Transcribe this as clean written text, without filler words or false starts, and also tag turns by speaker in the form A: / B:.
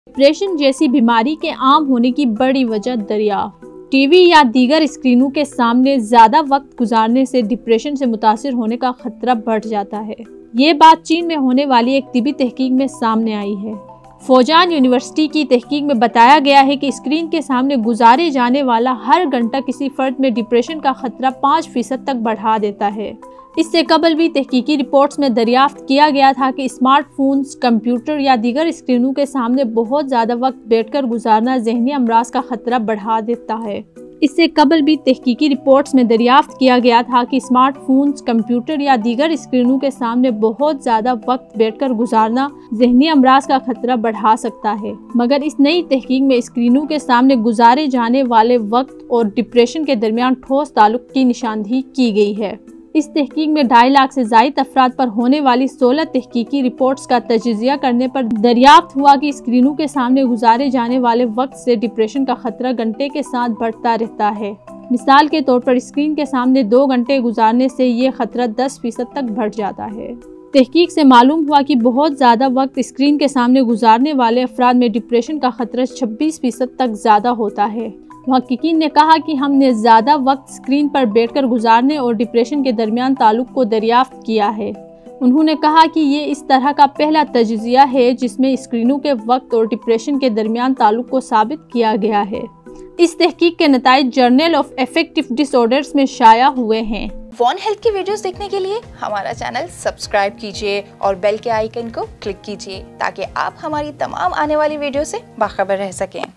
A: Depression जैसी बीमारी के आम होने की बड़ी वजह दरियाफ्त। टीवी या दीगर स्क्रीनों के सामने ज्यादा वक्त गुजारने से डिप्रेशन से मुतासिर होने का खतरा बढ़ जाता है। ये बात चीन में होने वाली एक तिब्बी तहकीक में सामने आई है। फौजान यूनिवर्सिटी की तहकीक में बताया गया है कि स्क्रीन के सामने गुजारे जाने वाला हर घंटा किसी फर्द में डिप्रेशन का खतरा 5% तक बढ़ा देता है। इससे कबल भी तहकीकी रिपोर्ट्स में दरियाफ्त किया गया था कि स्मार्टफोन्स, कंप्यूटर या दीगर स्क्रीनों के सामने बहुत ज़्यादा वक्त बैठकर गुजारना ज़हनी अमराज का खतरा बढ़ा देता है। इससे कबल भी तहकीकी रिपोर्ट्स में दरियाफ्त किया गया था कि स्मार्टफोन्स, कंप्यूटर या दीगर स्क्रीनों के सामने बहुत ज़्यादा वक्त बैठकर गुजारना ज़हनी अमराज का खतरा बढ़ा सकता है। मगर इस नई तहकीक में स्क्रीनों के सामने गुजारे जाने वाले वक्त और डिप्रेशन के दरमियान ठोस ताल्लुक की निशानदही की गई है। इस तहकीक में 2.5 लाख से ज़ायद अफराद पर होने वाली 16 तहकीकी रिपोर्ट्स का तजिज़िया करने पर दरियाफ्त हुआ कि स्क्रीनों के सामने गुजारे जाने वाले वक्त से डिप्रेशन का खतरा घंटे के साथ बढ़ता रहता है। मिसाल के तौर पर स्क्रीन के सामने 2 घंटे गुजारने से ये खतरा 10% तक बढ़ जाता है। तहकीक से मालूम हुआ कि बहुत ज़्यादा वक्त स्क्रीन के सामने गुजारने वाले अफराद में डिप्रेशन का खतरा 26% तक ज़्यादा होता है। मुहक्किकीन ने कहा कि हमने ज़्यादा वक्त स्क्रीन पर बैठकर गुजारने और डिप्रेशन के दरमियान ताल्लुक को दरियाफ्त किया है। उन्होंने कहा कि ये इस तरह का पहला तजिज़िया है जिसमें स्क्रीनों के वक्त और डिप्रेशन के दरमियान ताल्लुक को साबित किया गया है। इस तहकीक के नताइज जर्नल ऑफ अफेक्टिव डिसऑर्डर्स में शाया हुए हैं।
B: वन हेल्थ की वीडियोस देखने के लिए हमारा चैनल सब्सक्राइब कीजिए और बेल के आइकन को क्लिक कीजिए ताकि आप हमारी तमाम आने वाली वीडियो से बाखबर रह सकें।